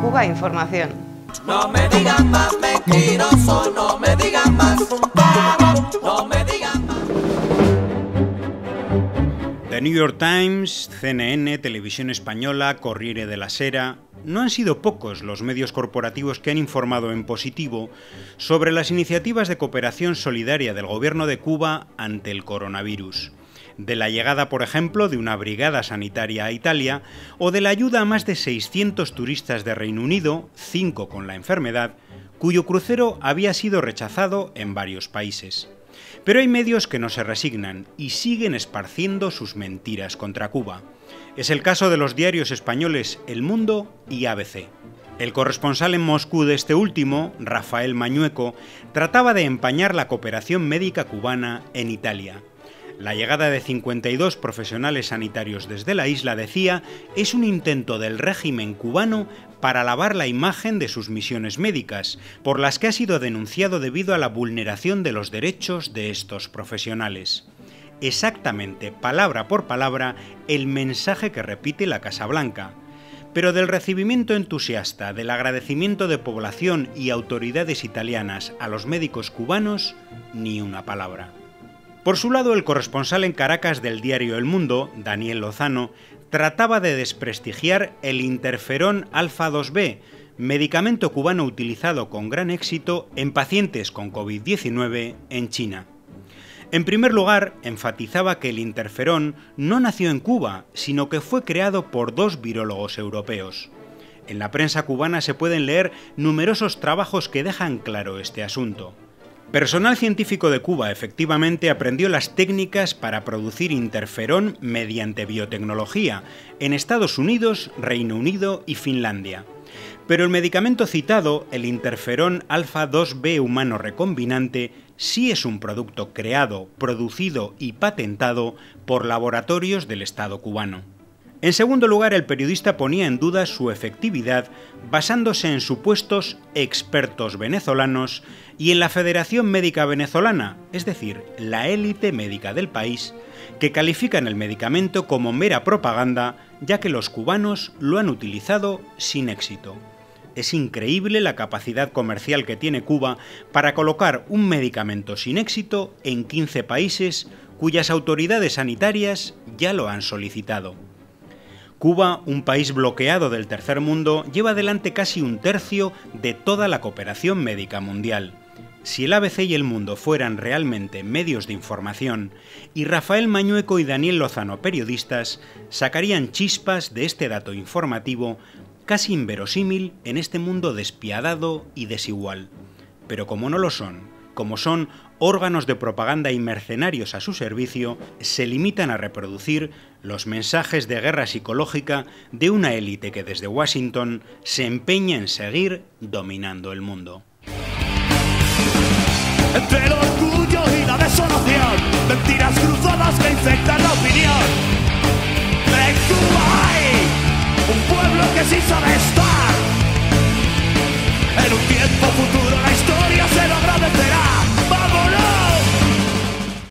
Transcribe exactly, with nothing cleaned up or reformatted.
Cuba Información. No me digan más mentiroso, no me digan más, no me digan más. The New York Times, C N N, Televisión Española, Corriere della Sera... No han sido pocos los medios corporativos que han informado en positivo sobre las iniciativas de cooperación solidaria del gobierno de Cuba ante el coronavirus. De la llegada, por ejemplo, de una brigada sanitaria a Italia o de la ayuda a más de seiscientos turistas de Reino Unido, cinco con la enfermedad, cuyo crucero había sido rechazado en varios países. Pero hay medios que no se resignan y siguen esparciendo sus mentiras contra Cuba. Es el caso de los diarios españoles El Mundo y A B C. El corresponsal en Moscú de este último, Rafael Mañueco, trataba de empañar la cooperación médica cubana en Italia. La llegada de cincuenta y dos profesionales sanitarios desde la isla, decía, es un intento del régimen cubano para lavar la imagen de sus misiones médicas, por las que ha sido denunciado debido a la vulneración de los derechos de estos profesionales. Exactamente, palabra por palabra, el mensaje que repite la Casa Blanca. Pero del recibimiento entusiasta, del agradecimiento de población y autoridades italianas a los médicos cubanos, ni una palabra. Por su lado, el corresponsal en Caracas del diario El Mundo, Daniel Lozano, trataba de desprestigiar el interferón alfa dos be, medicamento cubano utilizado con gran éxito en pacientes con COVID diecinueve en China. En primer lugar, enfatizaba que el interferón no nació en Cuba, sino que fue creado por dos virólogos europeos. En la prensa cubana se pueden leer numerosos trabajos que dejan claro este asunto. Personal científico de Cuba efectivamente aprendió las técnicas para producir interferón mediante biotecnología en Estados Unidos, Reino Unido y Finlandia. Pero el medicamento citado, el interferón alfa dos be humano recombinante, sí es un producto creado, producido y patentado por laboratorios del Estado cubano. En segundo lugar, el periodista ponía en duda su efectividad basándose en supuestos expertos venezolanos y en la Federación Médica Venezolana, es decir, la élite médica del país, que califican el medicamento como mera propaganda, ya que los cubanos lo han utilizado sin éxito. Es increíble la capacidad comercial que tiene Cuba para colocar un medicamento sin éxito en quince países cuyas autoridades sanitarias ya lo han solicitado. Cuba, un país bloqueado del tercer mundo, lleva adelante casi un tercio de toda la cooperación médica mundial. Si el A B C y El Mundo fueran realmente medios de información, y Rafael Mañueco y Daniel Lozano periodistas, sacarían chispas de este dato informativo casi inverosímil en este mundo despiadado y desigual. Pero como no lo son, como son órganos de propaganda y mercenarios a su servicio, se limitan a reproducir los mensajes de guerra psicológica de una élite que desde Washington se empeña en seguir dominando el mundo. Entre el orgullo y la desolación, mentiras cruzadas que infectan la opinión.